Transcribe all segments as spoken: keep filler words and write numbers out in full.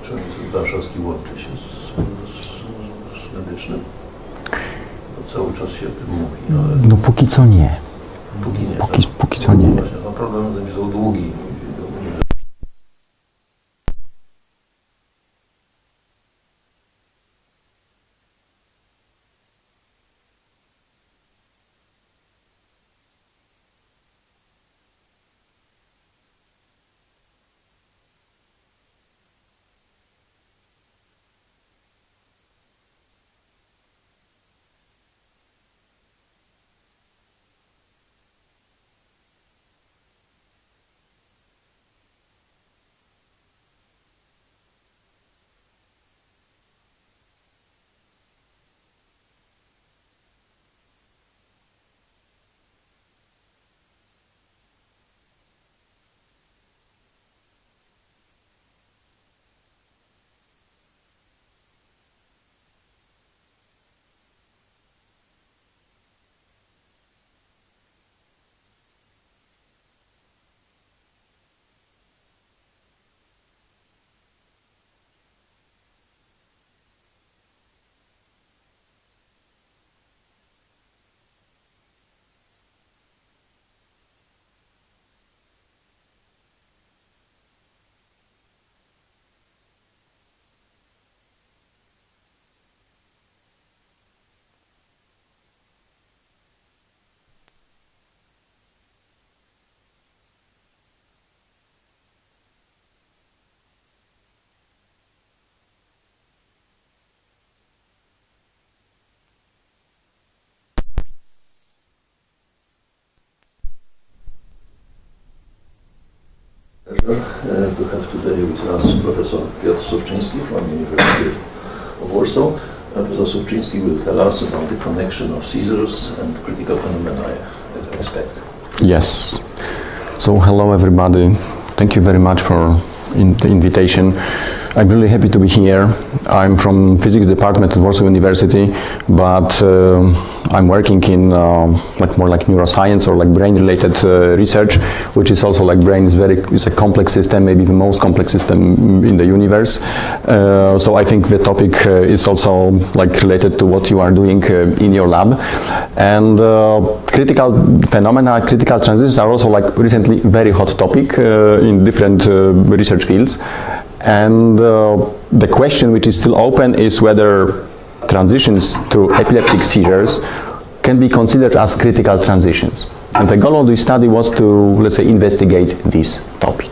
Czy warszawski łączy się z, z, z medycznym? Bo cały czas się o tym mówi, ale... No póki co nie. Póki nie. Póki, Tak? póki co nie. Właśnie, no problem z tym są długi. Uh, to have today with us Professor Piotr Suffczyński from the University of Warsaw. Uh, Professor Suffczyński will tell us about the connection of seizures and critical phenomena, I expect. Yes. So hello everybody. Thank you very much for in the invitation. I'm really happy to be here. I'm from physics department at Warsaw University, but uh, I'm working in uh, like more like neuroscience or like brain-related uh, research, which is also like brain is very is a complex system, maybe the most complex system in the universe. Uh, so I think the topic uh, is also like related to what you are doing uh, in your lab. And uh, critical phenomena, critical transitions are also like recently very hot topic uh, in different uh, research fields. And uh, the question which is still open is whether transitions to epileptic seizures can be considered as critical transitions. And the goal of this study was to, let's say, investigate this topic.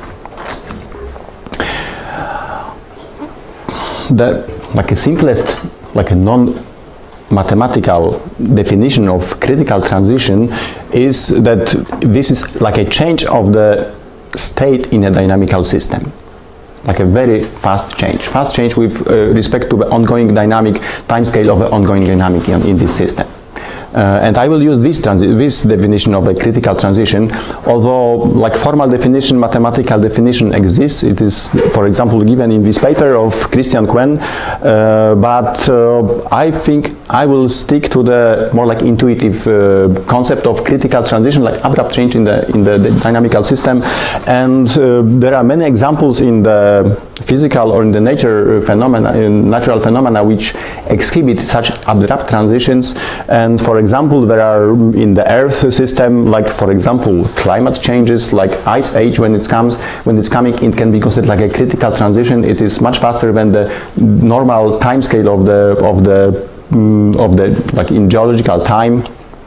The like a simplest, like a non-mathematical definition of critical transition is that this is like a change of the state in a dynamical system. Like a very fast change, fast change with uh, respect to the ongoing dynamic timescale of the ongoing dynamic in, in this system. Uh, and I will use this, this definition of a critical transition, although like formal definition, mathematical definition exists. It is, for example, given in this paper of Christian Quen, uh, but uh, I think I will stick to the more like intuitive uh, concept of critical transition, like abrupt change in the, in the, the dynamical system. And uh, there are many examples in the physical or in the nature phenomena, in natural phenomena which exhibit such abrupt transitions. And for example, there are in the Earth system, like for example, climate changes, like ice age when it comes, when it's coming, it can be considered like a critical transition. It is much faster than the normal time scale of the of the um, of the like in geological time.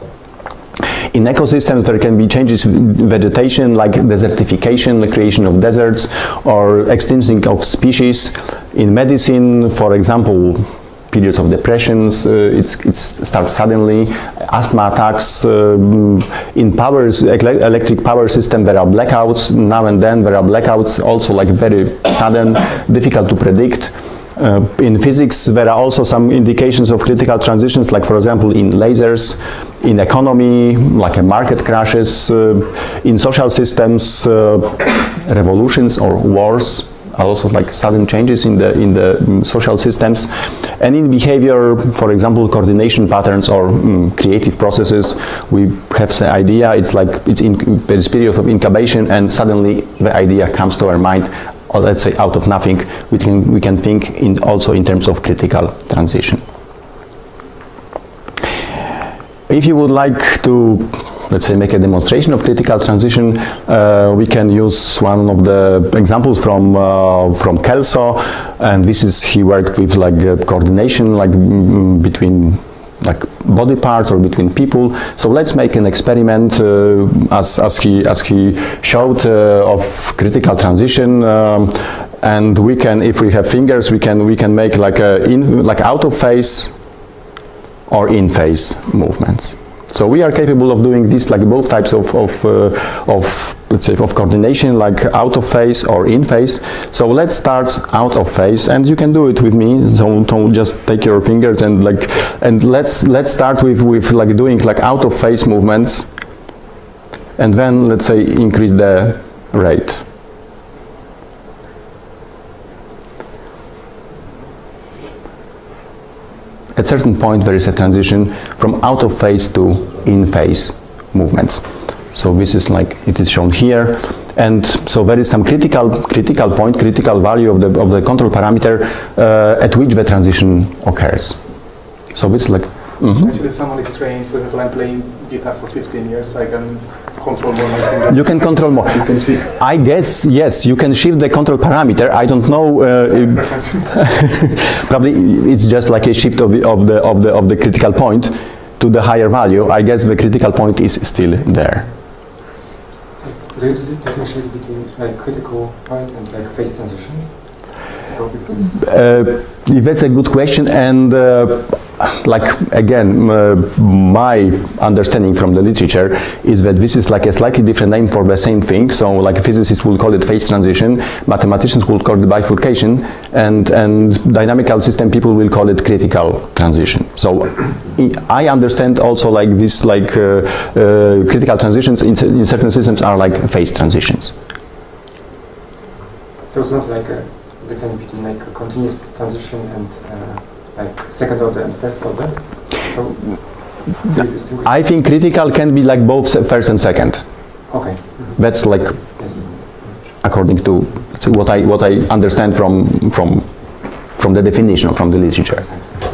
In ecosystems, there can be changes in vegetation, like desertification, the creation of deserts, or extinction of species. In medicine, for example, periods of depressions, uh, it's, it starts suddenly, asthma attacks. Uh, in powers, electric power system, there are blackouts. Now and then there are blackouts, also like very sudden, difficult to predict. Uh, in physics, there are also some indications of critical transitions, like for example in lasers, in economy, like a market crashes, uh, in social systems, uh, revolutions or wars are also like sudden changes in the in the um, social systems, and in behavior, for example, coordination patterns or um, creative processes. We have the idea, it's like it's in this period of incubation, and suddenly the idea comes to our mind or let's say out of nothing, we can, we can think in also in terms of critical transition. If you would like to, let's say, make a demonstration of critical transition, uh, we can use one of the examples from uh, from Kelso, and this is, he worked with like uh, coordination, like mm, between like body parts or between people. So let's make an experiment uh, as as he as he showed uh, of critical transition, um, and we can, if we have fingers, we can we can make like a in like out of phase or in phase movements. So we are capable of doing this, like both types of, of, uh, of, let's say, of coordination, like out of phase or in phase. So let's start out of phase, and you can do it with me. So don't just take your fingers and like, and let's let's start with with like doing like out of phase movements, and then let's say increase the rate. At a certain point there is a transition from out of phase to in phase movements. So this is like it is shown here, and so there is some critical critical point, critical value of the of the control parameter uh, at which the transition occurs. So this is like mm-hmm. Actually, if someone is trained, for example, I'm playing guitar for fifteen years, I can control more my fingers. You can control more. You can see. I guess yes, you can shift the control parameter. I don't know. Uh, probably it's just like a shift of the, of the of the of the critical point to the higher value. I guess the critical point is still there. Do you differentiate between like critical point and like phase transition? So because uh, that's a good question, and uh, like again, uh, my understanding from the literature is that this is like a slightly different name for the same thing. So like physicists will call it phase transition, mathematicians will call it bifurcation, and and dynamical system people will call it critical transition. So I understand also like this like uh, uh, critical transitions in, in certain systems are like phase transitions. So it's not like a difference between like a continuous transition and uh, like second order and first order. So do you distinguish? I think critical can be like both first and second. Okay. That's like Yes. according to let's say, what I what I understand from from from the definition or from the literature.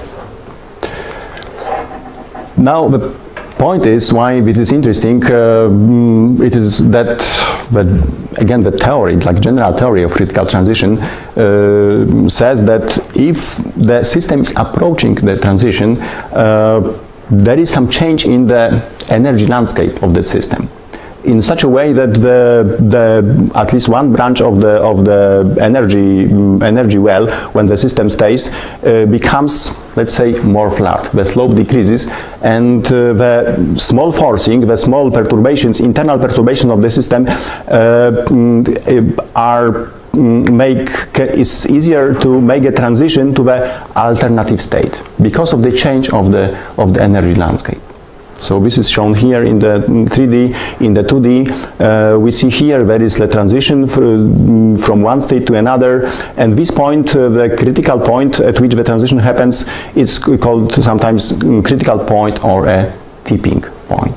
Now the point is why it is interesting. Uh, it is that that again the theory, like general theory of critical transition, uh, says that if the system is approaching the transition, uh, there is some change in the energy landscape of that system, in such a way that the, the at least one branch of the of the energy um, energy well, when the system stays, uh, becomes, let's say, more flat. The slope decreases, and uh, the small forcing, the small perturbations, internal perturbations of the system uh, are make it's easier to make a transition to the alternative state because of the change of the of the energy landscape. So this is shown here in the three D. In the two D, uh, we see here there is a transition from one state to another, and this point, uh, the critical point at which the transition happens, is called sometimes critical point or a tipping point.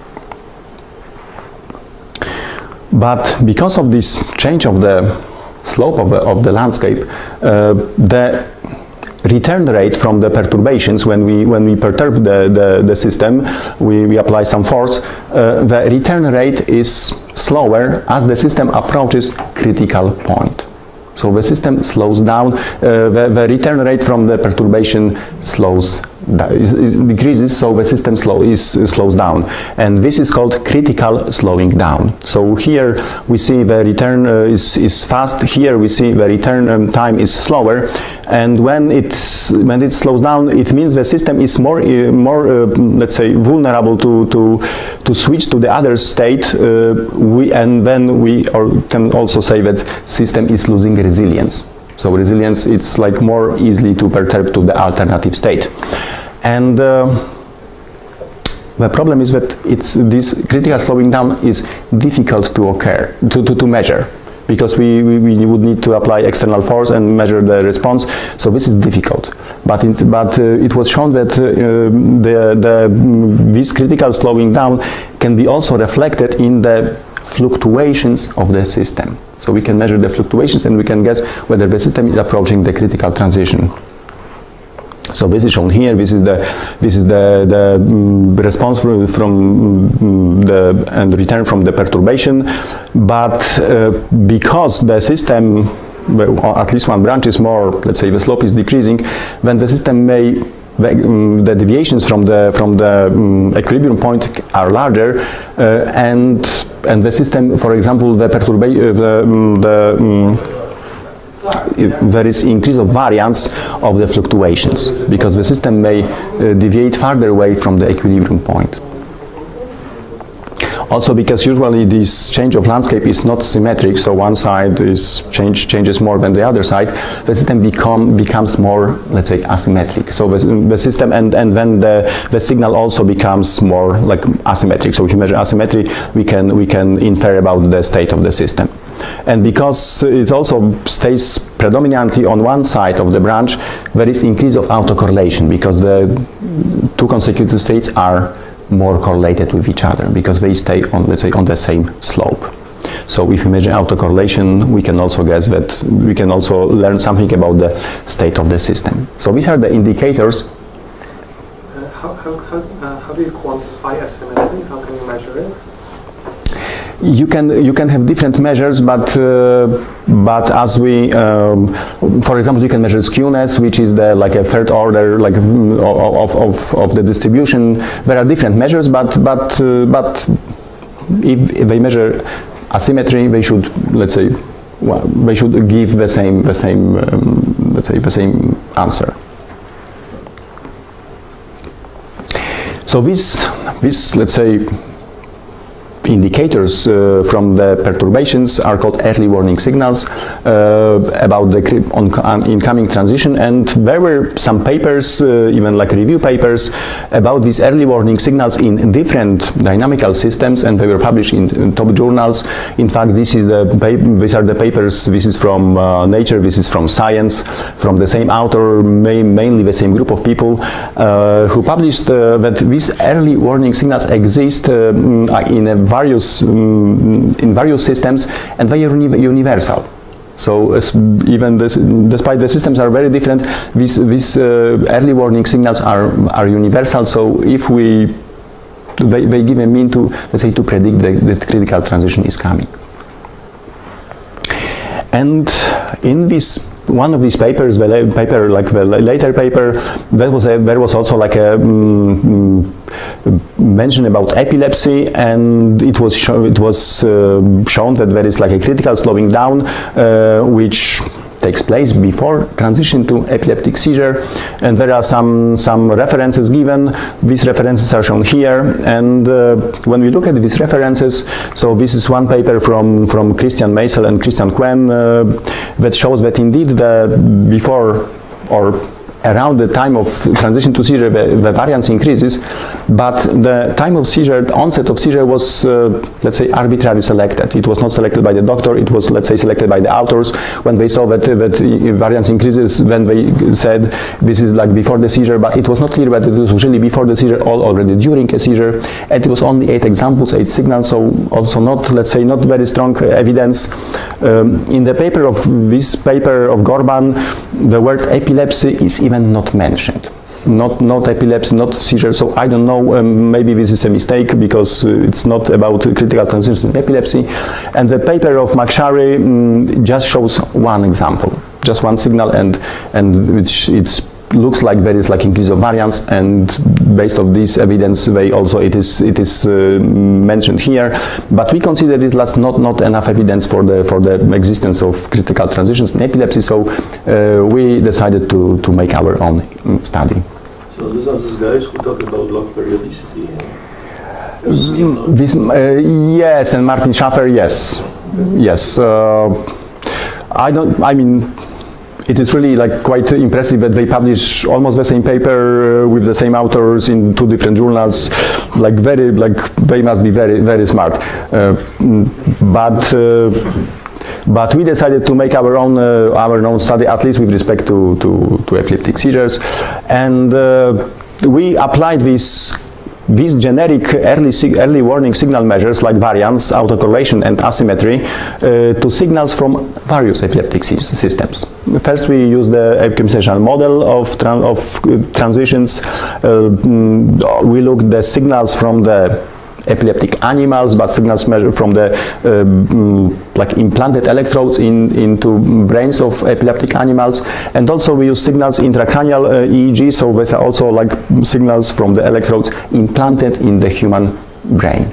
But because of this change of the slope of the, of the landscape, uh, the return rate from the perturbations, when we when we perturb the, the, the system, we, we apply some force, uh, the return rate is slower as the system approaches critical point. So the system slows down, uh, the, the return rate from the perturbation slows down, is, is decreases, so the system slow is uh, slows down, and this is called critical slowing down. So here we see the return uh, is, is fast, here we see the return um, time is slower, and when it's when it slows down, it means the system is more uh, more uh, let's say vulnerable to to to switch to the other state, uh, we and then we or can also say that system is losing resilience. So resilience, it's like more easily to perturb to the alternative state. And uh, the problem is that it's this critical slowing down is difficult to occur, to, to, to measure, because we, we, we would need to apply external force and measure the response. So this is difficult. But, it, but uh, it was shown that uh, the, the, this critical slowing down can be also reflected in the fluctuations of the system. So we can measure the fluctuations and we can guess whether the system is approaching the critical transition. So this is shown here. This is the this is the the um, response from, from um, the and return from the perturbation. But uh, because the system, well, at least one branch is more, let's say the slope is decreasing, then the system may the, um, the deviations from the from the um, equilibrium point are larger, uh, and and the system, for example, the perturbation, uh, the um, the um, there is increase of variance of the fluctuations because the system may uh, deviate farther away from the equilibrium point. Also because usually this change of landscape is not symmetric, so one side is change, changes more than the other side, the system become, becomes more, let's say, asymmetric. So the, the system, and, and then the, the signal also becomes more like asymmetric. So if you measure asymmetry, we can, we can infer about the state of the system. And because it also stays predominantly on one side of the branch, there is increase of autocorrelation because the two consecutive states are more correlated with each other because they stay on, let's say, on the same slope. So if we measure autocorrelation, we can also guess that we can also learn something about the state of the system. So these are the indicators. Uh, how, how, how, uh, how do you quantify asymmetry? How can you measure it? You can you can have different measures, but uh, but as we, um, for example, you can measure skewness, which is the like a third order like of of of the distribution. There are different measures, but but uh, but if, if they measure asymmetry, they should, let's say, well, they should give the same the same um, let's say the same answer. So this this let's say. indicators uh, from the perturbations are called early warning signals uh, about the on, on incoming transition, and there were some papers, uh, even like review papers, about these early warning signals in different dynamical systems, and they were published in, in top journals. In fact, this is the these are the papers. This is from uh, Nature, this is from Science, from the same author, may, mainly the same group of people uh, who published uh, that these early warning signals exist uh, in a various um, in various systems, and they are uni universal. So as even this, despite the systems are very different, these these uh, early warning signals are are universal. So if we they, they give a mean to, let's say, to predict that the critical transition is coming. And in this one of these papers, the paper like the later paper, there was a, there was also like a um, mention about epilepsy, and it was show, it was uh, shown that there is like a critical slowing down, uh, which takes place before transition to epileptic seizure, and there are some some references given. These references are shown here, and uh, when we look at these references, so this is one paper from from Christian Meisel and Christian Quen uh, that shows that indeed the before or around the time of transition to seizure, the, the variance increases, but the time of seizure, the onset of seizure was, uh, let's say, arbitrarily selected. It was not selected by the doctor, it was, let's say, selected by the authors. When they saw that, that variance increases, then they said this is like before the seizure, but it was not clear whether it was really before the seizure or already during a seizure, and it was only eight examples, eight signals, so also not, let's say, not very strong evidence. Um, in the paper of this paper of Gorban, the word epilepsy is even not mentioned. Not, not epilepsy, not seizure, so I don't know, um, maybe this is a mistake because uh, it's not about critical transition in epilepsy. And the paper of McSharry um, just shows one example, just one signal, and, and which it's looks like there is like increase of variance, and based on this evidence, they also it is it is uh, mentioned here. But we consider it as not not enough evidence for the for the existence of critical transitions in epilepsy. So uh, we decided to to make our own study. So these are these guys who talk about log periodicity. This, uh, yes, and Martin Schaffer, yes, yes. Uh, I don't. I mean. It is really like quite impressive that they publish almost the same paper uh, with the same authors in two different journals. Like very, like they must be very, very smart. Uh, but uh, but we decided to make our own uh, our own study, at least with respect to to, to epileptic seizures, and uh, we applied this these generic early, early warning signal measures like variance, autocorrelation and asymmetry uh, to signals from various epileptic systems. First we use the computational model of, tran of uh, transitions. Uh, mm, we look the signals from the epileptic animals, but signals measured from the uh, mm, like implanted electrodes in, into brains of epileptic animals, and also we use signals intracranial uh, E E G, so these are also like signals from the electrodes implanted in the human brain.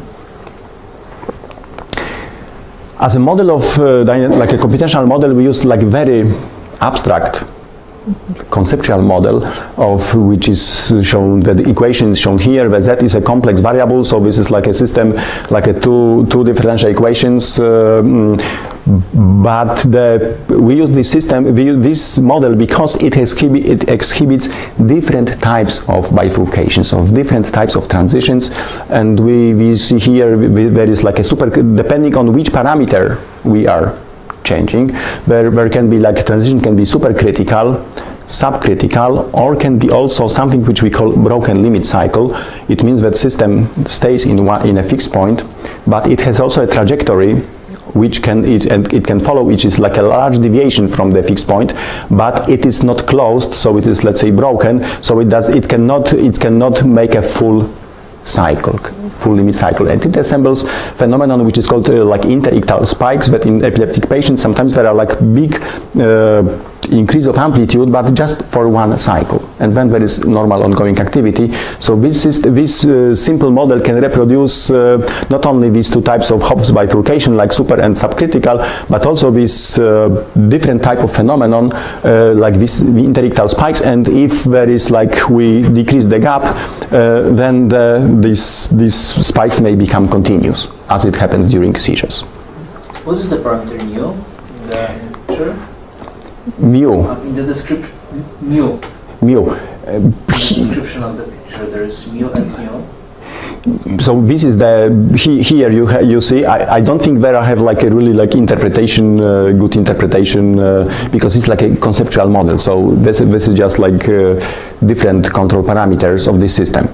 As a model of uh, like a computational model, we used like very abstract conceptual model of which is shown, the equation is shown here. The z is a complex variable, so this is like a system, like a two two differential equations. Uh, but the, we use this system, we use this model because it, it exhibits different types of bifurcations, of different types of transitions, and we, we see here we, there is like a super, depending on which parameter we are changing, where there can be like transition can be supercritical, subcritical, or can be also something which we call broken limit cycle. It means that system stays in one in a fixed point, but it has also a trajectory which can it and it can follow, which is like a large deviation from the fixed point, but it is not closed, so it is, let's say, broken, so it does it cannot it cannot make a full cycle, full limit cycle, and it assembles phenomenon which is called uh, like interictal spikes, that in epileptic patients sometimes there are like big uh, increase of amplitude, but just for one cycle, and then there is normal ongoing activity. So this is this uh, simple model can reproduce uh, not only these two types of Hopf's bifurcation like super and subcritical, but also this uh, different type of phenomenon uh, like this interictal spikes, and if there is like we decrease the gap, uh, then the, these these spikes may become continuous, as it happens during seizures. What is the parameter mu in the picture? Mu. Uh, in the description, mu. Mu. Uh, in the description of the picture, there is mu and mu. So this is the he, here you ha you see. I, I don't think there I have like a really like interpretation, uh, good interpretation, uh, because it's like a conceptual model. So this this is just like uh, different control parameters of this system.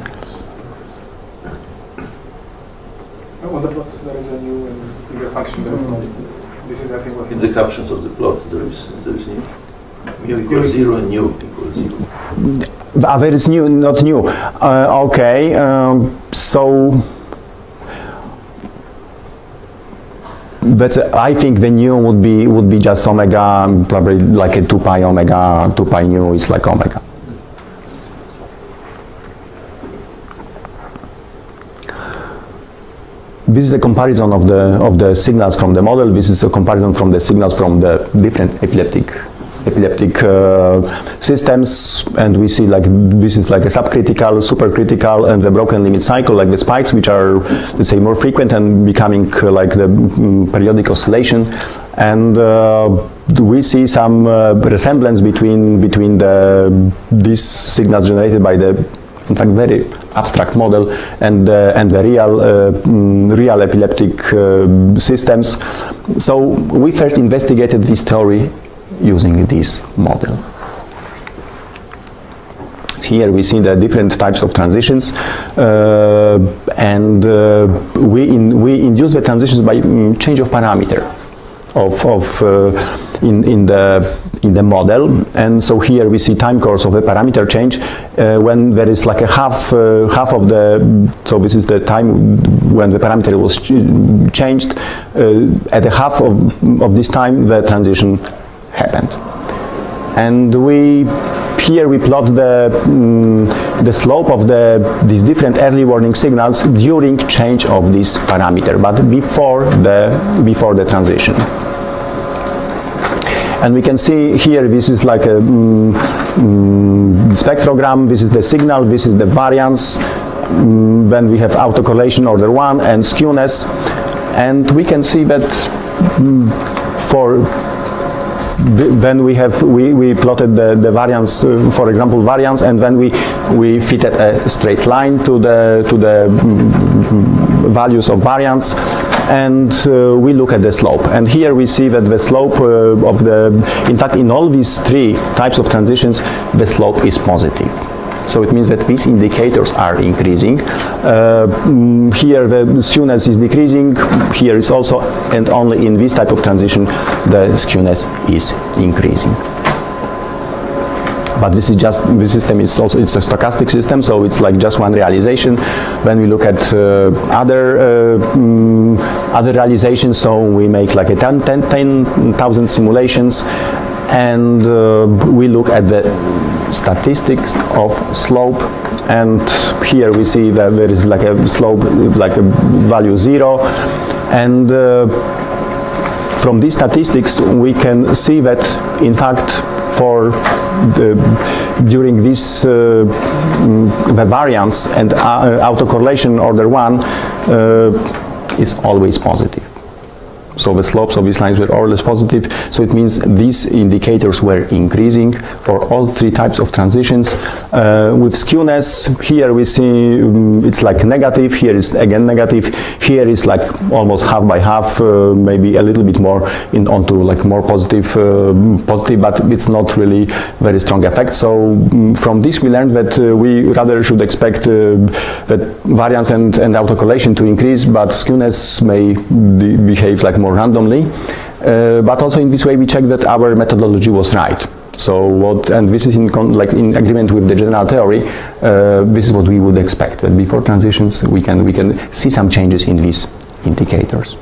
On the plots there is a mu, and in the function there is no. This is I think what in the captions of the plot there is there is new. Mu equals zero and nu equals zero. Ah, there is new, not new. Uh, okay, um, so that's a, I think the nu would be would be just omega, probably like a two pi omega, two pi nu is like omega. This is a comparison of the of the signals from the model. This is a comparison from the signals from the different epileptic epileptic uh, systems, and we see like this is like a subcritical, supercritical, and the broken limit cycle, like the spikes, which are, let's say, more frequent and becoming uh, like the mm, periodic oscillation. And uh, we see some uh, resemblance between between the these signals generated by the, in fact, very abstract model and uh, and the real uh, mm, real epileptic uh, systems. So we first investigated this theory using this model. Here we see the different types of transitions, uh, and uh, we in, we induce the transitions by mm, change of parameter of, of uh, in in the in the model. And so here we see time course of a parameter change uh, when there is like a half uh, half of the, so this is the time when the parameter was ch changed. Uh, at the half of, of this time the transition happened. And we here we plot the mm, the slope of the these different early warning signals during change of this parameter, but before the before the transition. And we can see here this is like a mm, mm, spectrogram. This is the signal. This is the variance. Mm, then we have autocorrelation order one and skewness, and we can see that mm, for then we have we, we plotted the, the variance, uh, for example variance, and then we we fitted a straight line to the to the mm, values of variance, and uh, we look at the slope. And here we see that the slope uh, of the, in fact in all these three types of transitions, the slope is positive. So it means that these indicators are increasing. Uh, mm, here the skewness is decreasing, here is also, and only in this type of transition the skewness is increasing. But this is just, this system is also, it's a stochastic system, so it's like just one realization. When we look at uh, other uh, mm, other realizations, so we make like a ten thousand simulations, and uh, we look at the statistics of slope, and here we see that there is like a slope, like a value zero, and uh, from these statistics we can see that in fact for the, during this uh, the variance and uh, autocorrelation order one uh, is always positive. So the slopes of these lines were always positive, so it means these indicators were increasing for all three types of transitions. Uh, with skewness, here we see um, it's like negative, here is again negative, here is like almost half by half, uh, maybe a little bit more in onto like more positive, uh, positive, but it's not really very strong effect. So um, from this we learned that uh, we rather should expect uh, that variance and, and autocorrelation to increase, but skewness may be behave like more randomly, uh, but also in this way we check that our methodology was right. So what, and this is in con like in agreement with the general theory. Uh, this is what we would expect, that before transitions we can we can see some changes in these indicators.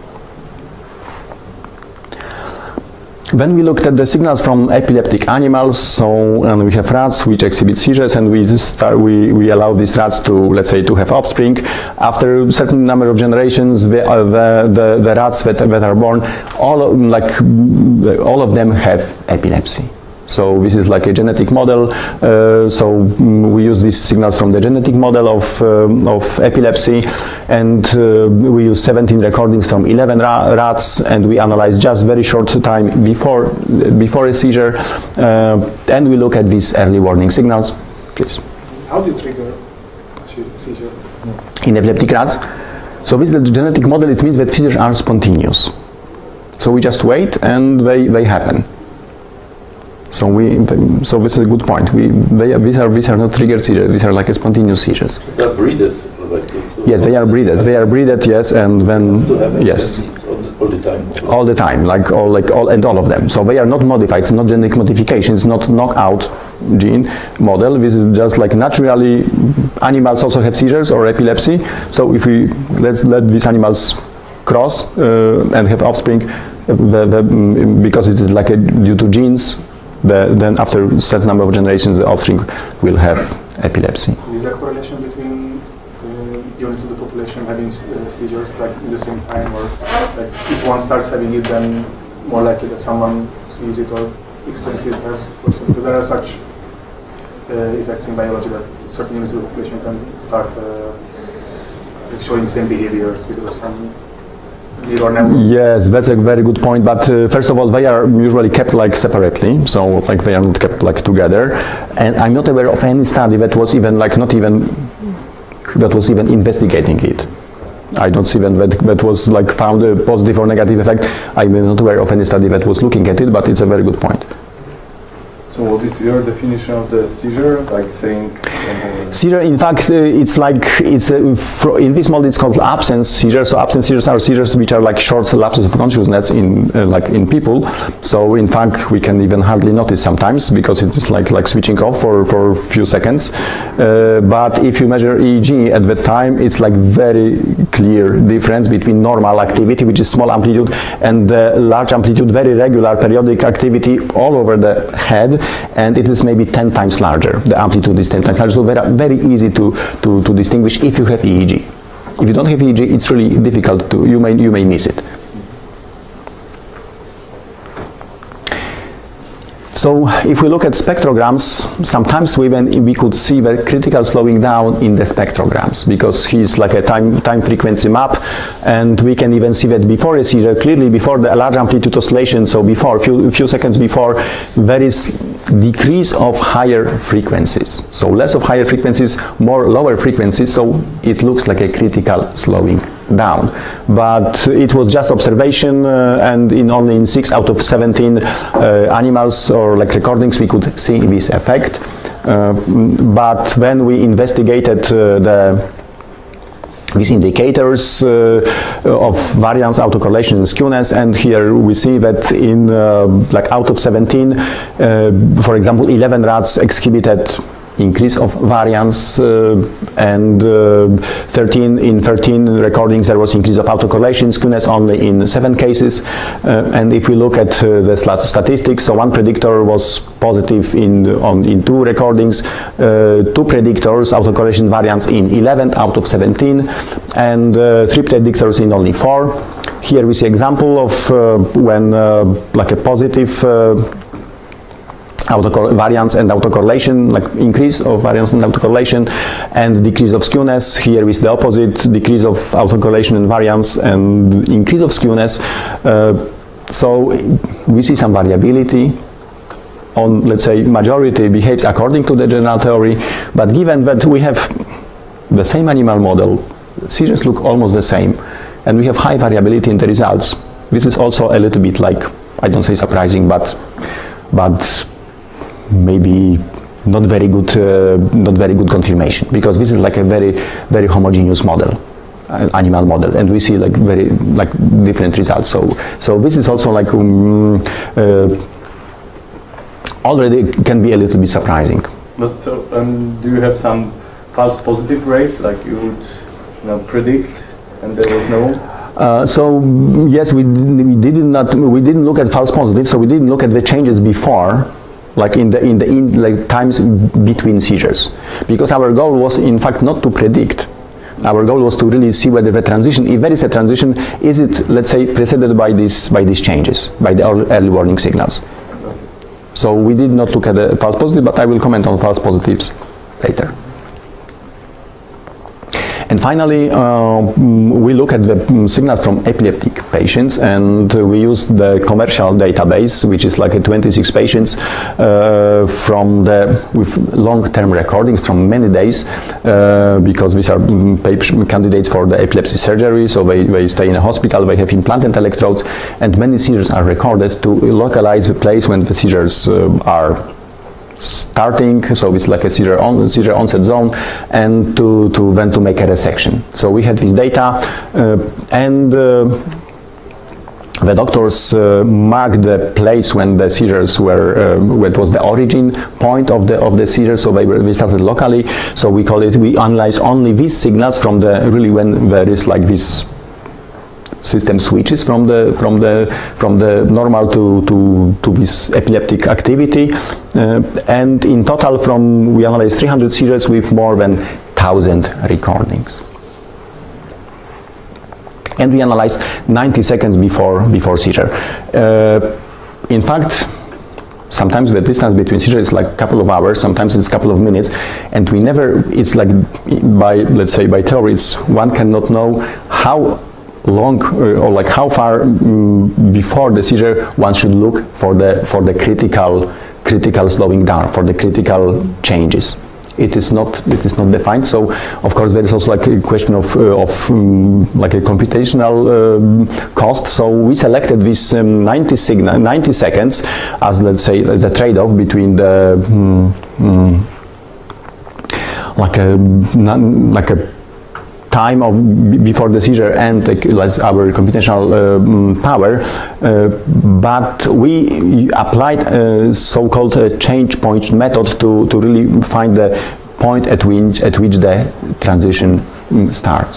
When we looked at the signals from epileptic animals, so and we have rats which exhibit seizures, and we just start, we, we allow these rats to, let's say, to have offspring. After a certain number of generations, the uh, the, the, the rats that, that are born, all of, like all of them have epilepsy. So this is like a genetic model. Uh, so mm, we use these signals from the genetic model of um, of epilepsy, and uh, we use seventeen recordings from eleven ra rats, and we analyze just very short time before before a seizure, uh, and we look at these early warning signals. Please. How do you trigger a seizure? In epileptic rats, so this is the genetic model. It means that seizures are spontaneous. So we just wait, and they they happen. So we, so this is a good point. We, they, these are these are not triggered seizures. These are like a spontaneous seizures. They are breeded. Like yes, they are breeded. They are breeded. Yes, and then yes, all the time. All the time, like all like all and all of them. So they are not modified. It's not genetic modification. It's not knockout gene model. This is just like naturally. Animals also have seizures or epilepsy. So if we let's let these animals cross uh, and have offspring, the, the, because it is like a, due to genes. The, then after a certain number of generations, the offspring will have epilepsy. Is there a correlation between the units of the population having uh, seizures like in the same time, or like if one starts having it, then more likely that someone sees it or experiences it? Because there are such uh, effects in biology that certain units of the population can start uh, showing same behaviors because of some. Yes, that's a very good point. But uh, first of all, they are usually kept like separately, so like they are not kept like together. And I'm not aware of any study that was even like not even that was even investigating it. I don't see even that that was like found a positive or negative effect. I'm not aware of any study that was looking at it, but it's a very good point. So what is your definition of the seizure? Like saying uh, seizure, in fact, uh, it's like it's uh, fr in this model it's called absence seizures. So absence seizures are seizures which are like short lapses of consciousness in uh, like in people. So in fact, we can even hardly notice sometimes because it's like like switching off for for a few seconds. Uh, but if you measure E E G at that time, it's like very clear difference between normal activity, which is small amplitude, and the large amplitude, very regular periodic activity all over the head. And it is maybe ten times larger. The amplitude is ten times larger, so very, very easy to, to, to distinguish if you have E E G. If you don't have E E G, it's really difficult to, you may, you may miss it. So if we look at spectrograms, sometimes we, even, we could see the critical slowing down in the spectrograms, because he's like a time, time frequency map, and we can even see that before a seizure, clearly before the large amplitude oscillation, so before, a few, few seconds before, there is decrease of higher frequencies. So less of higher frequencies, more lower frequencies, so it looks like a critical slowing down. But it was just observation, uh, and in only in six out of seventeen uh, animals or like recordings we could see this effect. Uh, but when we investigated uh, the these indicators uh, of variance, autocorrelation, and skewness, and here we see that in uh, like out of seventeen, uh, for example, eleven rats exhibited increase of variance, uh, and uh, thirteen in thirteen recordings there was increase of autocorrelation, skewness only in seven cases. Uh, and if we look at uh, the statistics, so one predictor was positive in on in two recordings, uh, two predictors autocorrelation variance in eleven out of seventeen, and uh, three predictors in only four. Here we see example of uh, when uh, like a positive uh, variance and autocorrelation, like increase of variance and autocorrelation, and decrease of skewness. Here is the opposite, decrease of autocorrelation and variance and increase of skewness. Uh, so we see some variability on, let's say, majority behaves according to the general theory, but given that we have the same animal model, seizures look almost the same, and we have high variability in the results. This is also a little bit like, I don't say surprising, but but maybe not very good, uh, not very good confirmation, because this is like a very, very homogeneous model, uh, animal model, and we see like very like different results. So, so this is also like um, uh, already can be a little bit surprising. But so, um, do you have some false positive rate, like you would, you know, predict, and there was no? Uh, so yes, we we did not we didn't look at false positives. So we didn't look at the changes before, like in the in the in like times between seizures, because our goal was in fact not to predict. Our goal was to really see whether the transition, if there is a transition, is it, let's say, preceded by this by these changes, by the early warning signals. So we did not look at the false positive, but I will comment on false positives later. And finally, uh, we look at the signals from epileptic patients, and uh, we used the commercial database, which is like a twenty-six patients uh, from the with long-term recordings from many days, uh, because these are um, candidates for the epilepsy surgery. So they, they stay in a hospital, they have implanted electrodes, and many seizures are recorded to localize the place when the seizures uh, are starting, so it's like a seizure, on, seizure onset zone, and to, to then to make a resection. So we had this data, uh, and uh, the doctors uh, marked the place when the seizures were, uh, what was the origin point of the of the seizure. So they were we started locally. So we call it, we analyze only these signals from the really when there is like this system switches from the from the from the normal to to to this epileptic activity, uh, and in total from we analyzed three hundred seizures with more than one thousand recordings, and we analyzed ninety seconds before before seizure. Uh, in fact, sometimes the distance between seizures is like a couple of hours, sometimes it's a couple of minutes, and we never, it's like by, let's say by theories, one cannot know how long uh, or like how far um, before the seizure one should look for the for the critical critical slowing down, for the critical changes. It is not it is not defined. So of course there is also like a question of uh, of um, like a computational um, cost. So we selected this um, ninety signal ninety seconds as, let's say, the trade-off between the um, um, like a like a time of before the seizure and uh, our computational uh, power, uh, but we applied a so-called uh, change point method to, to really find the point at which, at which the transition um, starts,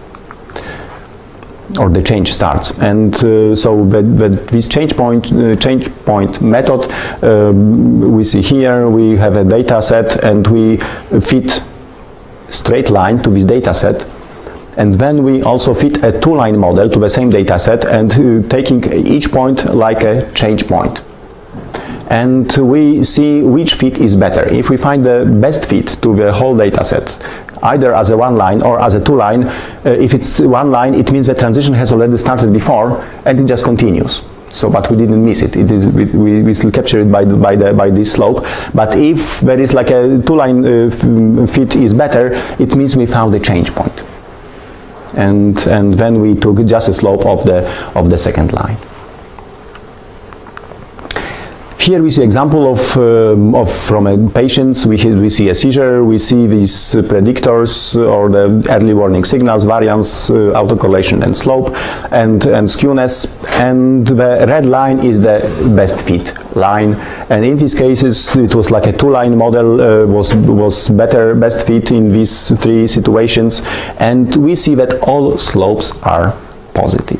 or the change starts. And uh, so the, the, this change point uh, change point method, um, we see here we have a data set, and we fit straight line to this data set. And then we also fit a two-line model to the same data set, and uh, taking each point like a change point. And we see which fit is better. If we find the best fit to the whole data set, either as a one line or as a two line, uh, if it's one line, it means the transition has already started before, and it just continues. So, but we didn't miss it. It is, we, we still capture it by the, by the by this slope. But if there is like a two-line uh, fit is better, it means we found the change point. And and then we took just a slope of the of the second line. Here we see example of, um, of from a patient, we, we see a seizure, we see these uh, predictors or the early warning signals, variance, uh, autocorrelation and slope and, and skewness, and the red line is the best fit line, and in these cases it was like a two-line model, uh, was, was better, best fit in these three situations, and we see that all slopes are positive.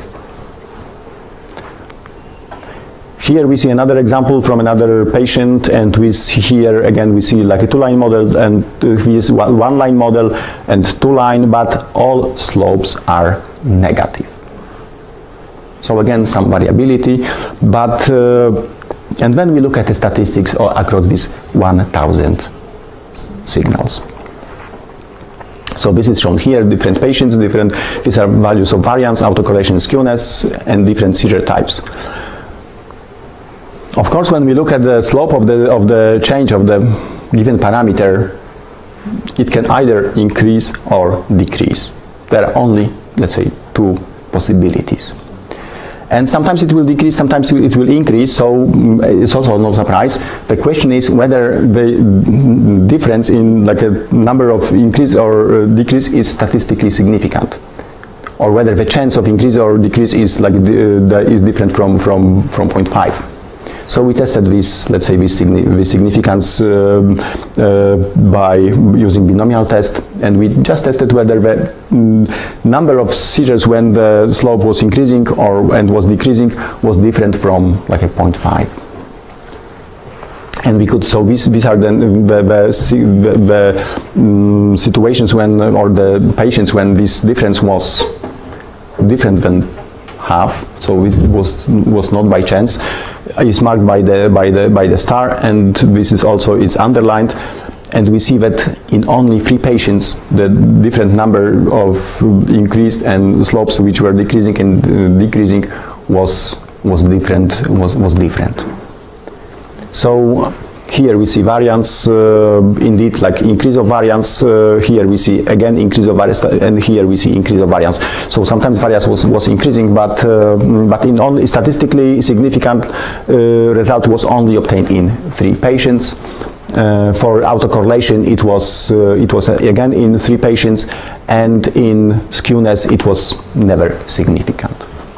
Here we see another example from another patient, and we see here again we see like a two-line model and uh, one-line model and two-line, but all slopes are negative. So again some variability, but uh, and when we look at the statistics across these one thousand signals. So this is shown here, different patients, different, these are values of variance, autocorrelation, skewness, and different seizure types. Of course, when we look at the slope of the, of the change of the given parameter, it can either increase or decrease. There are only, let's say, two possibilities. And sometimes it will decrease, sometimes it will increase, so it's also no surprise. The question is whether the difference in like a number of increase or decrease is statistically significant, or whether the chance of increase or decrease is like the, the, is different from from from zero point five. So we tested this, let's say, this, signi this significance uh, uh, by using binomial test, and we just tested whether the mm, number of seizures when the slope was increasing or and was decreasing was different from like a zero point five. And we could, so these, these are the, the, the, the um, situations when, or the patients when this difference was different than half, so it was was not by chance. It's marked by the by the by the star, and this is also it's underlined, and we see that in only three patients the different number of increased and slopes which were decreasing and uh, decreasing was was different was was different. So here we see variance, uh, indeed, like increase of variance. Uh, here we see again increase of variance, and here we see increase of variance. So sometimes variance was, was increasing, but uh, but in only statistically significant uh, result was only obtained in three patients. Uh, for autocorrelation, it was uh, it was uh, again in three patients, and in skewness, it was never significant.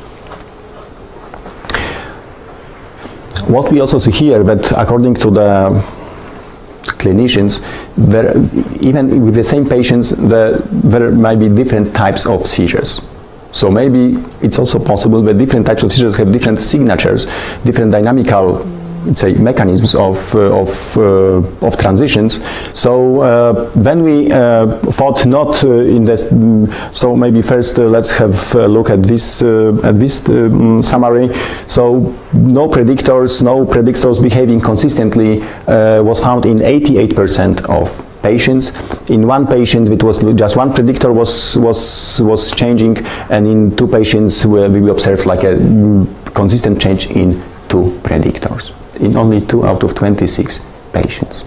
What we also see here, that according to the clinicians, there, even with the same patients, the, there might be different types of seizures. So maybe it's also possible that different types of seizures have different signatures, different dynamical, let's say, mechanisms of uh, of uh, of transitions. So uh, then we uh, thought not uh, in this. Um, so maybe first uh, let's have a look at this uh, at this um, summary. So no predictors, no predictors behaving consistently uh, was found in eighty-eight percent of patients. In one patient, it was just one predictor was was was changing, and in two patients we, we observed like a um, consistent change in two predictors. In only two out of twenty-six patients.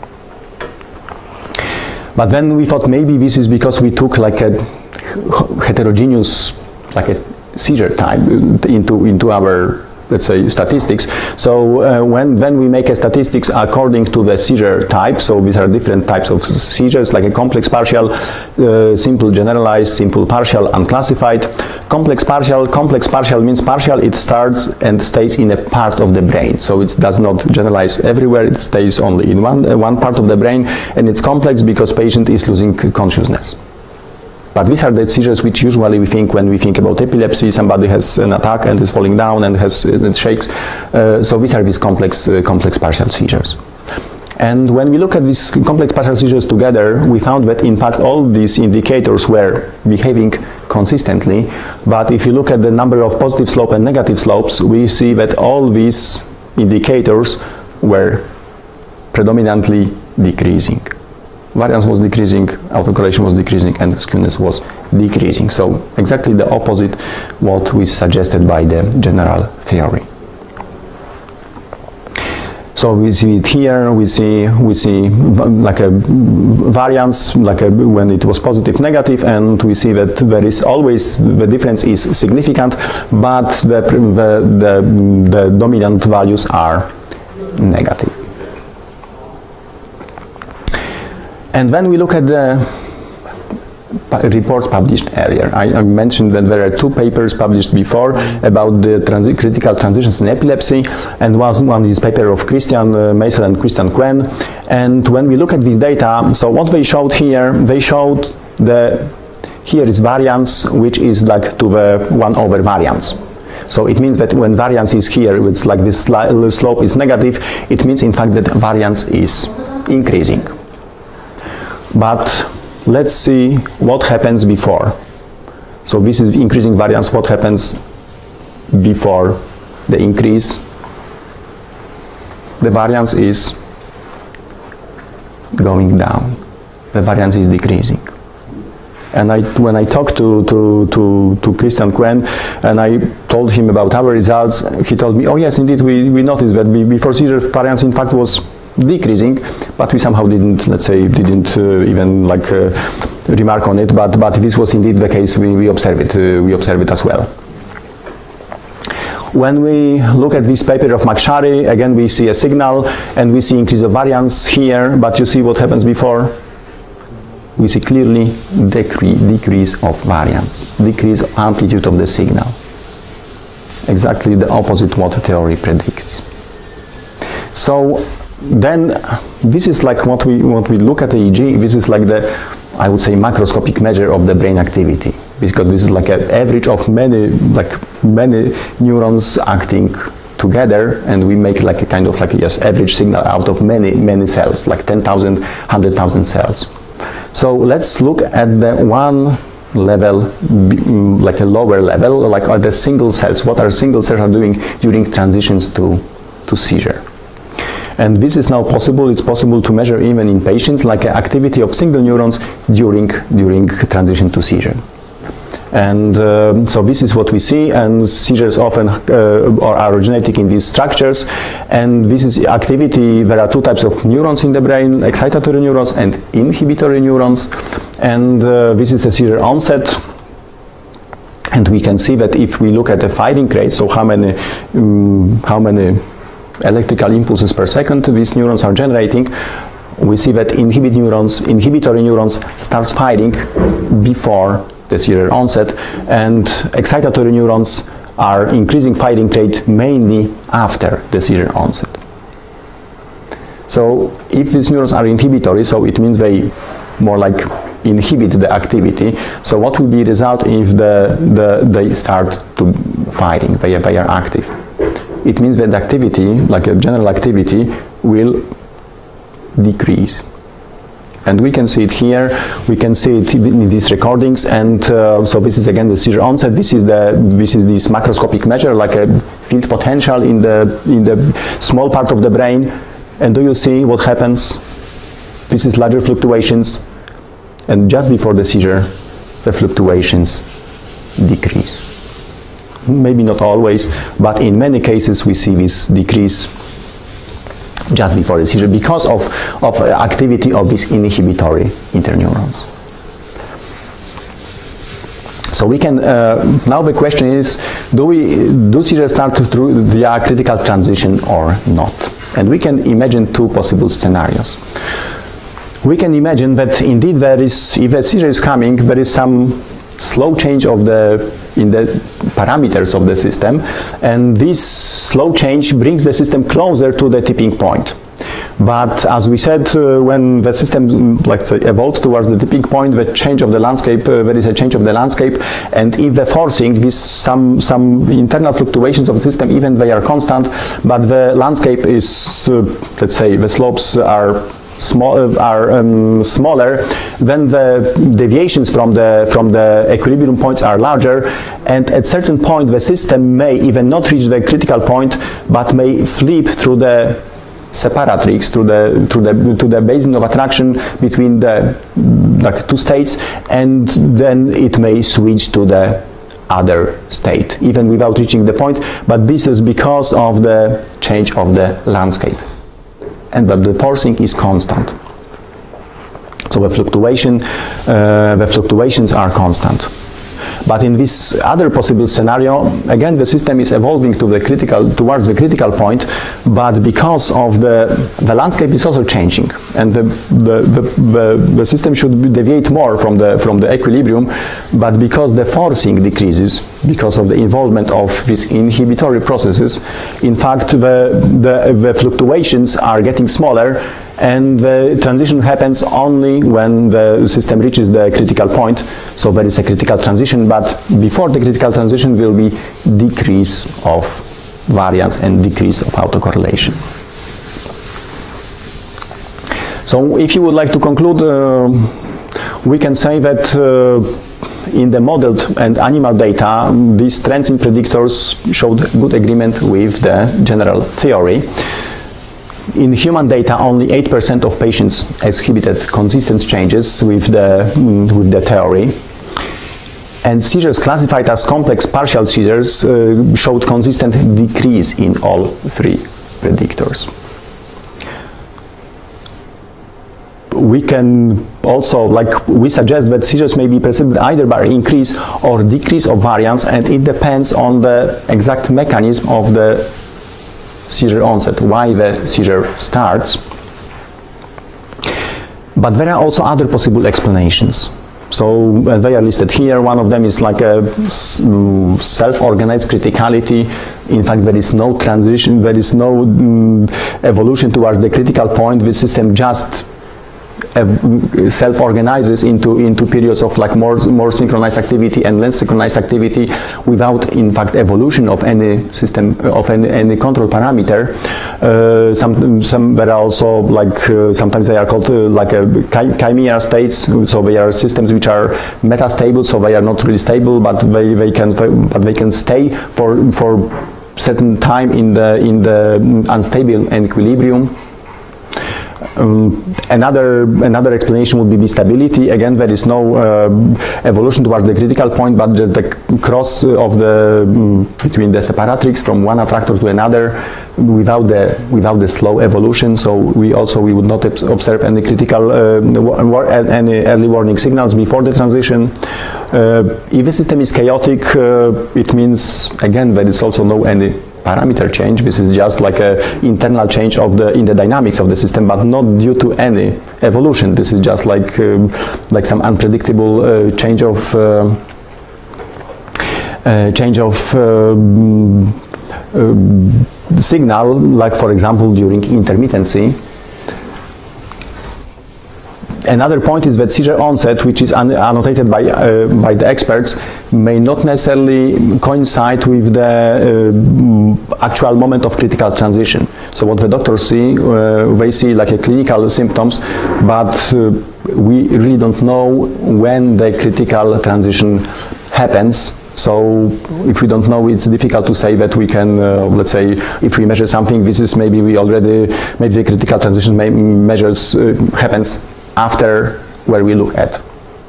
But then we thought maybe this is because we took like a heterogeneous, like a seizure type into into our, let's say, statistics. So uh, when when we make a statistics according to the seizure type, so these are different types of seizures, like a complex partial, uh, simple generalized, simple partial, unclassified. Complex partial, complex partial means partial, it starts and stays in a part of the brain. So it does not generalize everywhere, it stays only in one, uh, one part of the brain, and it's complex because patient is losing consciousness. But these are the seizures which usually we think when we think about epilepsy, somebody has an attack and is falling down and has and shakes. Uh, so these are these complex, uh, complex partial seizures. And when we look at these complex partial seizures together, we found that in fact all these indicators were behaving consistently. But if you look at the number of positive slope and negative slopes, we see that all these indicators were predominantly decreasing. Variance was decreasing, autocorrelation was decreasing, and skewness was decreasing. So exactly the opposite what we suggested by the general theory. So we see it here, we see we see like a variance, like a, when it was positive, negative, and we see that there is always, the difference is significant, but the, the, the, the dominant values are negative. And when we look at the reports published earlier, I, I mentioned that there are two papers published before about the transi critical transitions in epilepsy, and one, one is paper of Christian uh, Meisel and Christian Quen. And when we look at this data, so what they showed here, they showed the, here is variance, which is like to the one over variance. So it means that when variance is here, it's like this slope is negative, it means in fact that variance is increasing. But let's see what happens before. So this is increasing variance. What happens before the increase? The variance is going down. The variance is decreasing. And I, when I talked to, to, to, to Christian Quen and I told him about our results, he told me, oh yes, indeed, we, we noticed that we, before seizure variance in fact was decreasing, but we somehow didn't, let's say, didn't uh, even like uh, remark on it, but, but this was indeed the case, we, we observe it, uh, we observe it as well. When we look at this paper of McSharry, again we see a signal and we see increase of variance here, but you see what happens before? We see clearly decre decrease of variance, decrease of amplitude of the signal. Exactly the opposite what theory predicts. So then this is like what we what we look at the E E G, this is like the, I would say, macroscopic measure of the brain activity, because this is like an average of many like many neurons acting together, and we make like a kind of like a yes average signal out of many many cells, like ten thousand, one hundred thousand cells. So let's look at the one level, like a lower level, like are the single cells, what are single cells are doing during transitions to, to seizure. And this is now possible, it's possible to measure even in patients, like activity of single neurons during, during transition to seizure. And uh, so this is what we see, and seizures often uh, are originating in these structures, and this is activity. There are two types of neurons in the brain, excitatory neurons and inhibitory neurons, and uh, this is a seizure onset. And we can see that if we look at the firing rate, so how many, um, how many electrical impulses per second these neurons are generating, we see that inhibit neurons, inhibitory neurons starts firing before the seizure onset, and excitatory neurons are increasing firing rate mainly after the seizure onset. So if these neurons are inhibitory, so it means they more like inhibit the activity. So what will be the result if the, the, they start to firing, they, they are active? It means that the activity, like a general activity, will decrease. And we can see it here, we can see it in these recordings, and uh, so this is again the seizure onset. This is the this is this macroscopic measure, like a field potential in the in the small part of the brain. And do you see what happens? This is larger fluctuations, and just before the seizure, the fluctuations decrease. Maybe not always, but in many cases we see this decrease just before the seizure because of, of activity of these inhibitory interneurons. So we can, uh, now the question is, do we, do seizures start through via critical transition or not? And we can imagine two possible scenarios. We can imagine that indeed there is, if a seizure is coming, there is some slow change of the in the parameters of the system, and this slow change brings the system closer to the tipping point. But as we said, uh, when the system like say, evolves towards the tipping point, the change of the landscape, uh, there is a change of the landscape, and if the forcing, this some some internal fluctuations of the system, even they are constant, but the landscape is, uh, let's say, the slopes are Small, are um, smaller, then the deviations from the from the equilibrium points are larger, and at certain point the system may even not reach the critical point, but may flip through the separatrix, through the through the to the basin of attraction between the like two states, and then it may switch to the other state, even without reaching the point. But this is because of the change of the landscape. And but the forcing is constant. So the fluctuation, uh, the fluctuations are constant. But in this other possible scenario, again, the system is evolving to the critical, towards the critical point, but because of the, the landscape is also changing, and the, the, the, the, the system should deviate more from the, from the equilibrium, but because the forcing decreases, because of the involvement of these inhibitory processes, in fact, the, the, the fluctuations are getting smaller, and the transition happens only when the system reaches the critical point. So there is a critical transition, but before the critical transition will be decrease of variance and decrease of autocorrelation. So if you would like to conclude, uh, we can say that uh, in the modeled and animal data, these trends in predictors showed good agreement with the general theory. In human data, only eight percent of patients exhibited consistent changes with the, mm, with the theory. And seizures classified as complex partial seizures uh, showed consistent decrease in all three predictors. We can also, like, we suggest that seizures may be preceded either by increase or decrease of variance, and it depends on the exact mechanism of the seizure onset, why the seizure starts. But there are also other possible explanations. So uh, they are listed here. One of them is like a self-organized criticality. In fact, there is no transition, there is no um, evolution towards the critical point. The system just uh, self-organizes into into periods of like more more synchronized activity and less synchronized activity without, in fact, evolution of any system of any, any control parameter. Uh, some some there are also like uh, sometimes they are called uh, like a chi chimera states. So they are systems which are metastable, so they are not really stable, but they they can but they can stay for for certain time in the in the unstable equilibrium. Um, another another explanation would be stability. Again, there is no uh, evolution towards the critical point, but just the cross of the um, between the separatrix from one attractor to another without the without the slow evolution. So we also we would not observe any critical uh, any early warning signals before the transition. Uh, if the system is chaotic, uh, it means again there is also no any parameter change. This is just like a internal change of the in the dynamics of the system, but not due to any evolution. This is just like um, like some unpredictable uh, change of uh, uh, change of um, uh, signal, like for example during intermittency. Another point is that seizure onset, which is annotated by, uh, by the experts, may not necessarily coincide with the uh, actual moment of critical transition. So what the doctors see, uh, they see like a clinical symptoms, but uh, we really don't know when the critical transition happens. So if we don't know, it's difficult to say that we can, uh, let's say, if we measure something, this is maybe we already, maybe the critical transition may measures uh, happens after where we look at.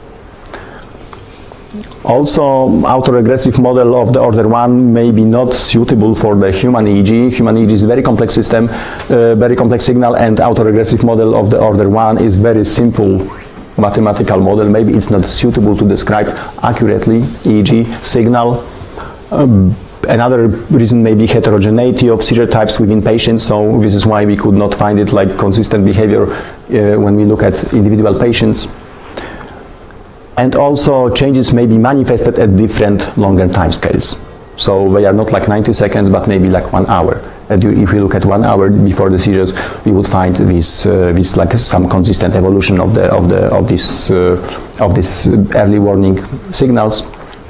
Also, autoregressive model of the order one may be not suitable for the human E E G. Human E E G is a very complex system, uh, very complex signal, and autoregressive model of the order one is very simple mathematical model. Maybe it's not suitable to describe accurately E E G signal. Um, Another reason may be heterogeneity of seizure types within patients, so this is why we could not find it like consistent behavior uh, when we look at individual patients. And also changes may be manifested at different longer time scales. So they are not like ninety seconds, but maybe like one hour. And if we look at one hour before the seizures, we would find this, uh, this like some consistent evolution of the of the of this uh, of this early warning signals.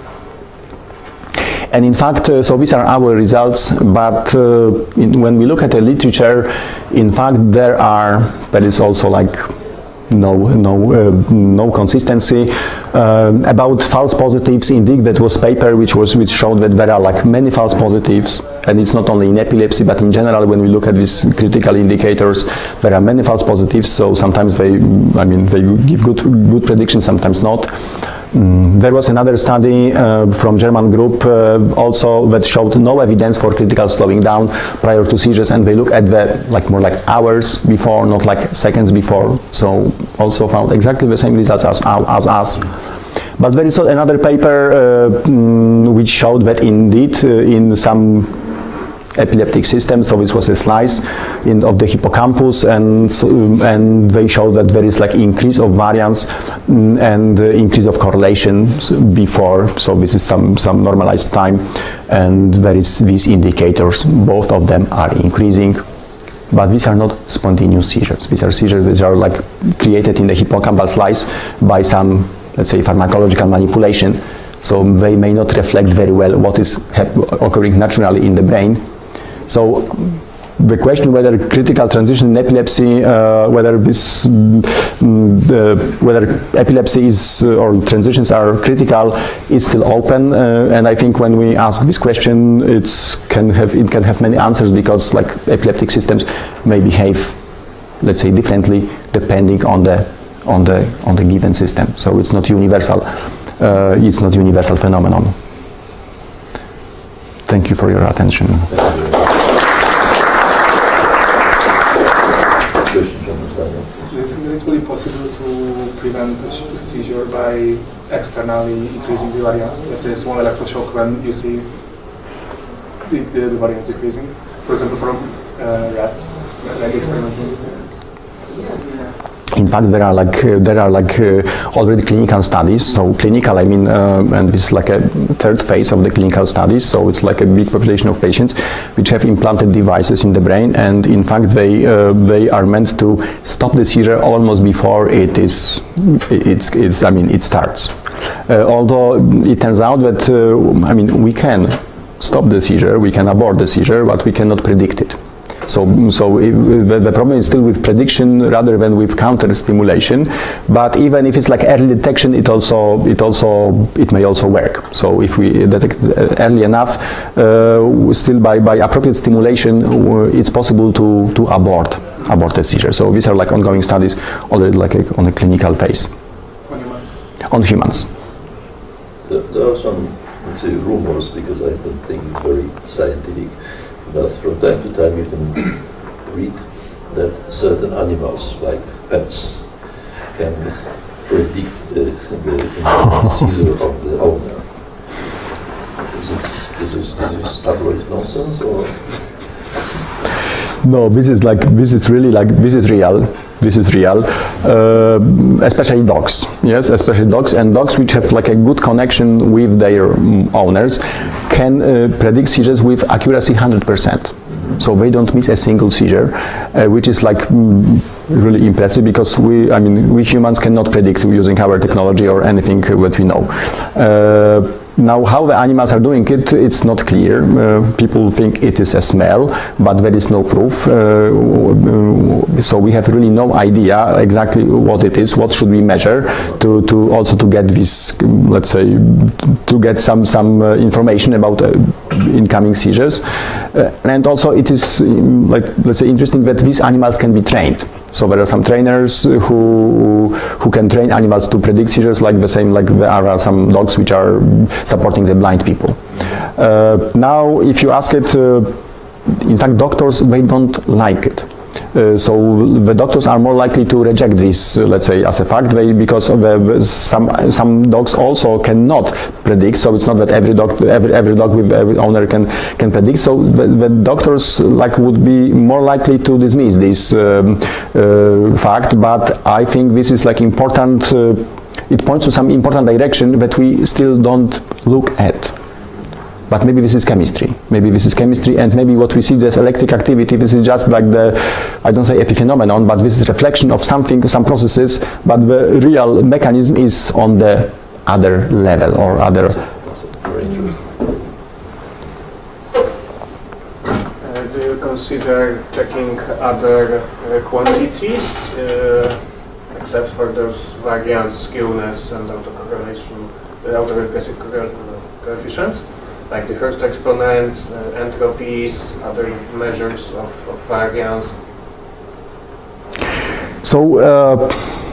And in fact, uh, so these are our results, but uh, in, when we look at the literature, in fact, there are, there is also like no, no, uh, no consistency. Uh, about false positives, indeed, that was paper which was which showed that there are like many false positives, and it's not only in epilepsy, but in general, when we look at these critical indicators, there are many false positives. So sometimes they, I mean, they give good, good predictions, sometimes not. Mm, there was another study uh, from German group uh, also that showed no evidence for critical slowing down prior to seizures, and they look at the like more like hours before, not like seconds before. So also found exactly the same results as, as us. But there is another paper uh, mm, which showed that indeed uh, in some epileptic systems, so this was a slice in, of the hippocampus, and so, and they showed that there is like increase of variance mm, and uh, increase of correlation before, so this is some some normalized time, and there is these indicators, both of them are increasing, but these are not spontaneous seizures. These are seizures which are like created in the hippocampal slice by some, let's say, pharmacological manipulation, so they may not reflect very well what is occurring naturally in the brain. So the question whether critical transition in epilepsy, uh, whether this, mm, uh, whether epilepsy is uh, or transitions are critical, is still open. Uh, and I think when we ask this question, it's can have it can have many answers, because like epileptic systems may behave, let's say, differently depending on the on the on the given system. So it's not universal. Uh, it's not universal phenomenon. Thank you for your attention. Do you think that it will be possible to prevent a seizure by externally increasing the variance? Let's say small electroshock when you see the, the, the variance decreasing. For example, from uh, rats, like experimental rats. In fact, there are like uh, there are like uh, already clinical studies. So clinical, I mean, uh, and this is like a third phase of the clinical studies. So it's like a big population of patients which have implanted devices in the brain, and in fact, they uh, they are meant to stop the seizure almost before it is it's it's I mean it starts. Uh, although it turns out that uh, I mean we can stop the seizure, we can abort the seizure, but we cannot predict it. So, so it, the, the problem is still with prediction rather than with counter stimulation. But even if it's like early detection, it also it also it may also work. So if we detect early enough, uh, still by by appropriate stimulation, uh, it's possible to to abort abort the seizure. So these are like ongoing studies already like a, on a clinical phase. On humans. On humans. There, there are some, let's say, rumors, because I don't think it's very scientific. But from time to time you can read that certain animals, like pets, can predict the, the seizure of the owner. Is it, is this, is this tabloid nonsense, or? No, this is like this is really like this is real. This is real, uh, especially dogs. Yes, especially dogs, and dogs which have like a good connection with their um, owners can uh, predict seizures with accuracy one hundred percent. So they don't miss a single seizure, uh, which is like mm, really impressive, because we, I mean, we humans cannot predict using our technology or anything that we know. Uh, Now, how the animals are doing it, it's not clear. Uh, people think it is a smell, but there is no proof. Uh, so we have really no idea exactly what it is, what should we measure to, to also to get this, let's say, to get some, some uh, information about uh, incoming seizures. Uh, and also it is, um, like, let's say, interesting that these animals can be trained. So there are some trainers who who can train animals to predict seizures, like the same like there are some dogs which are supporting the blind people. Uh, now, if you ask it, uh, in fact, doctors, they don't like it. Uh, so the doctors are more likely to reject this, uh, let's say, as a fact, they, because of the, the, some some dogs also cannot predict. So it's not that every dog every every dog with every owner can can predict. So the, the doctors like would be more likely to dismiss this um, uh, fact. But I think this is like important. Uh, it points to some important direction that we still don't look at. But maybe this is chemistry. Maybe this is chemistry, and maybe what we see as electric activity, this is just like the, I don't say epiphenomenon, but this is reflection of something, some processes, but the real mechanism is on the other level or other. Uh, do you consider checking other uh, quantities, uh, except for those variance, skewness, and autocorrelation, uh, autoregressive coefficients? Like the Hurst exponents, uh, entropies, other measures of, of variance. So, uh,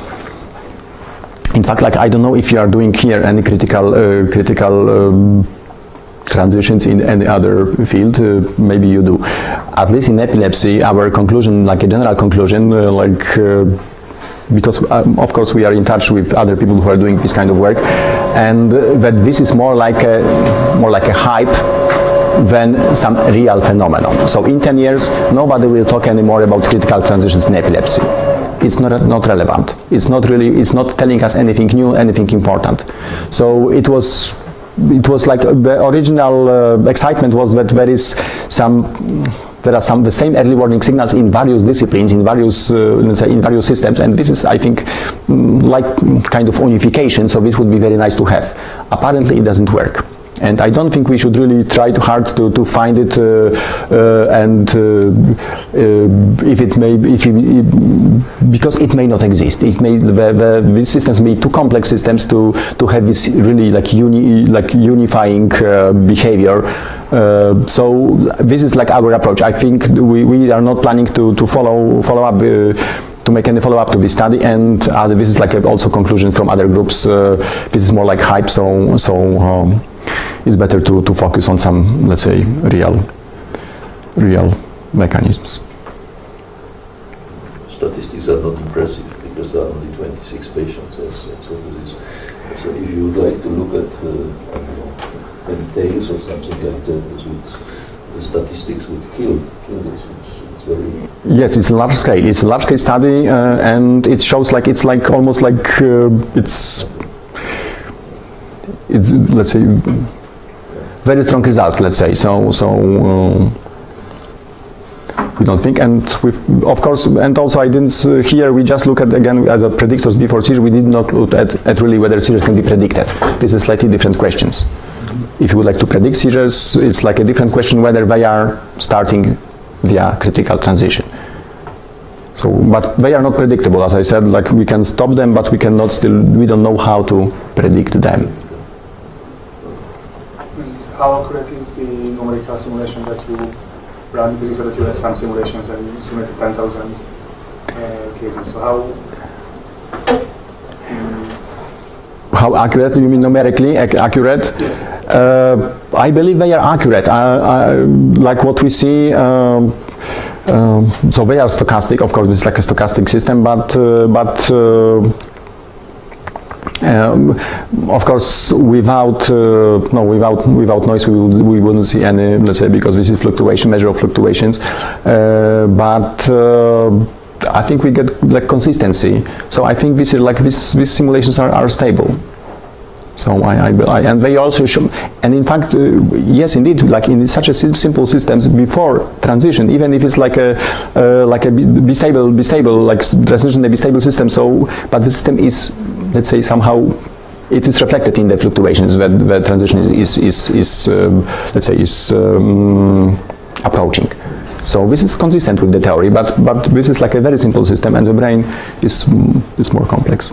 in fact, like I don't know if you are doing here any critical uh, critical um, transitions in any other field. Uh, maybe you do. At least in epilepsy, our conclusion, like a general conclusion, uh, like. Uh, because um, of course we are in touch with other people who are doing this kind of work, and uh, that this is more like a more like a hype than some real phenomenon. So in ten years nobody will talk anymore about critical transitions in epilepsy. It's not not relevant. It's not really. It's not telling us anything new, anything important. So it was. It was like the original uh, excitement was that there is some. There are some the same early warning signals in various disciplines, in various uh, let's say in various systems, and this is, I think, mm, like kind of unification. So this would be very nice to have. Apparently, it doesn't work, and I don't think we should really try too hard to to find it. Uh, uh, and uh, uh, if it may, if it, because it may not exist, it may the, the, these systems may be too complex systems to to have this really like uni like unifying uh, behavior. Uh, so this is like our approach. I think we, we are not planning to, to follow follow up uh, to make any follow up to this study, and uh, this is like a also conclusion from other groups. Uh, this is more like hype, so so um, it's better to, to focus on some, let's say, real real mechanisms. Statistics are not impressive because there are only twenty-six patients. Yes, so, this is, so if you would like to look at uh, I don't know, details or something like that, this would, the statistics would kill, kill this. It's, it's very... Yes, it's a large scale. It's a large scale study, uh, and it shows like it's like almost like uh, it's it's let's say very strong result. Let's say so. So uh, we don't think, and with of course, and also I didn't uh, here. We just look at again at the predictors before seizure. We did not look at, at really whether seizures can be predicted. This is slightly different questions. If you would like to predict seizures, it's like a different question whether they are starting via critical transition. So, but they are not predictable, as I said. Like we can stop them, but we cannot still. We don't know how to predict them. How accurate is the numerical simulation that you run? Because you said that you had some simulations and you simulated ten thousand uh, cases. So how? Um, How accurate? You mean numerically ac accurate? Yes. Uh, I believe they are accurate. I, I, like what we see. Um, um, so they are stochastic. Of course, it's like a stochastic system, but uh, but. Uh, Um, of course, without uh, no, without without noise, we would we wouldn't see any. Let's say because this is fluctuation, measure of fluctuations. Uh, but uh, I think we get like consistency. So I think this is like this. These simulations are, are stable. So I, I, I and they also show. And in fact, uh, yes, indeed, like in such a simple systems before transition, even if it's like a uh, like a be stable, be stable, like transition a be stable system. So, but the system is, let's say, somehow it is reflected in the fluctuations that the transition is, is, is, is um, let's say, is um, approaching. So this is consistent with the theory, but, but this is like a very simple system, and the brain is, is more complex.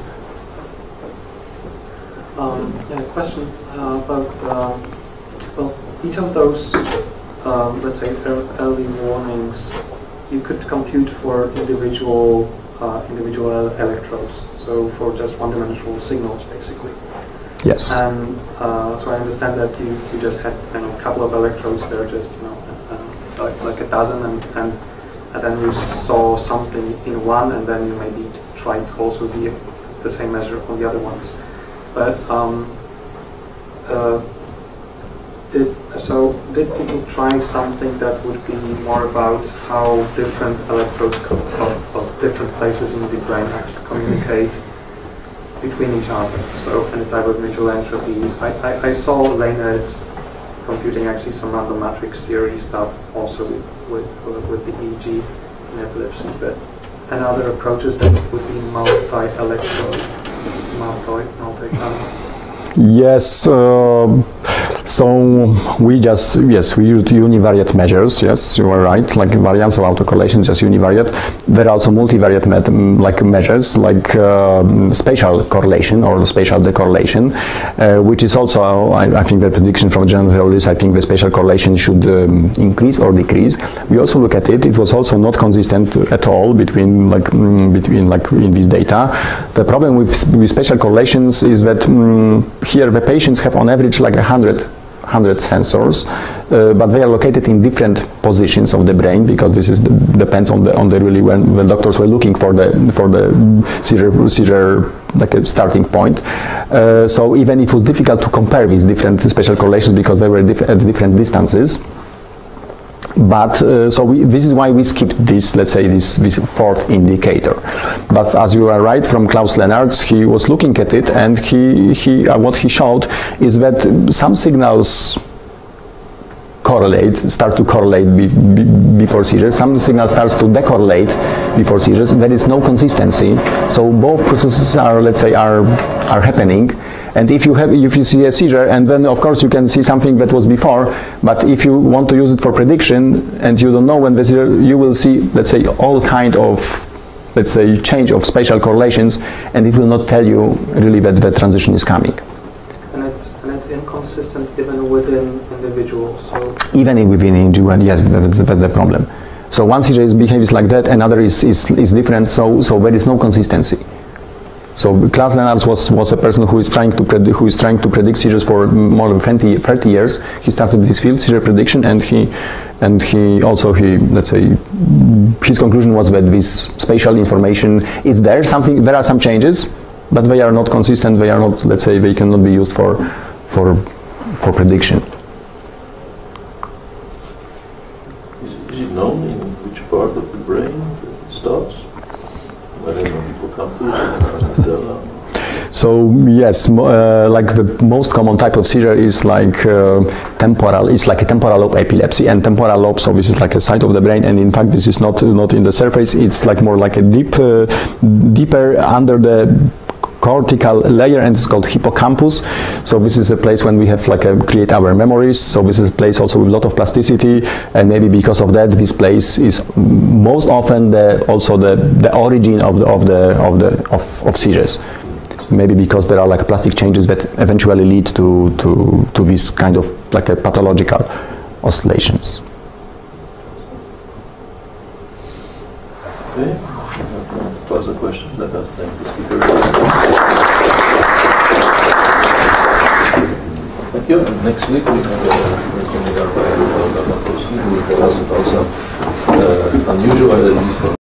Um, yeah, question uh, about, uh, well, each of those, um, let's say, early warnings, you could compute for individual, uh, individual electrodes. So for just one-dimensional signals, basically. Yes. And uh, so I understand that you, you just had you know, a couple of electrodes there, just you know, uh, like, like a dozen, and, and and then you saw something in one, and then you maybe tried also the the same measure on the other ones. But um, uh, did so did people try something that would be more about how different electrodes co of, of different places in the brain actually communicate between each other? So any type of mutual entropies. I, I, I saw Leonard's computing actually some random matrix theory stuff also with with, with the E E G in epilepsy, but and other approaches that would be multi-electrode, multi multi-channel. Yes. Uh, so we just yes we used univariate measures. Yes, you are right. Like variance or autocorrelation, just univariate. There are also multivariate met like measures, like uh, spatial correlation or spatial decorrelation, uh, which is also I, I think the prediction from general theories. I think the spatial correlation should um, increase or decrease. We also look at it. It was also not consistent at all between like mm, between like in this data. The problem with with spatial correlations is that mm, here the patients have on average like a hundred. hundred sensors, uh, but they are located in different positions of the brain, because this is the, depends on the on the really when, when doctors were looking for the for the seizure seizure like a starting point. Uh, so even it was difficult to compare these different spatial correlations because they were diff at different distances. But uh, so we, this is why we skipped this, let's say, this, this fourth indicator. But as you are right, from Klaus Lennart's, he was looking at it, and he, he uh, what he showed is that some signals correlate, start to correlate be, be, before seizures. Some signal starts to decorrelate before seizures. There is no consistency. So both processes are, let's say, are are happening. And if you have, if you see a seizure, and then of course you can see something that was before, but if you want to use it for prediction and you don't know when the seizure, you will see, let's say, all kind of, let's say, change of spatial correlations, and it will not tell you really that the transition is coming. And it's and it's inconsistent even within individuals. So even within individual, yes, that's, that's the problem. So one seizure is behaves like that, another is is, is different. So so there is no consistency. So Klaus Lennart was, was a person who is trying to predi who is trying to predict seizures for more than twenty, thirty years. He started this field, seizure prediction, and he and he also he let's say his conclusion was that this spatial information is there. Something there are some changes, but they are not consistent. They are not, let's say, they cannot be used for for for prediction. Is, is it known in which part of the brain it starts? So yes, uh, like the most common type of seizure is like uh, temporal. It's like a temporal lobe epilepsy, and temporal lobe. So this is like a side of the brain, and in fact, this is not not in the surface. It's like more like a deep, uh, deeper under the cortical layer, and it's called hippocampus. So this is a place when we have like a, create our memories. So this is a place also with a lot of plasticity, and maybe because of that, this place is most often the also the the origin of the of the of the of, of seizures. Maybe because there are like plastic changes that eventually lead to to to this kind of like a pathological oscillations. Okay. Further questions? Let us thank the speaker. Thank you. And next week we have a seminar by Piotr Suffczyński who will tell us about some uh, unusual, at least for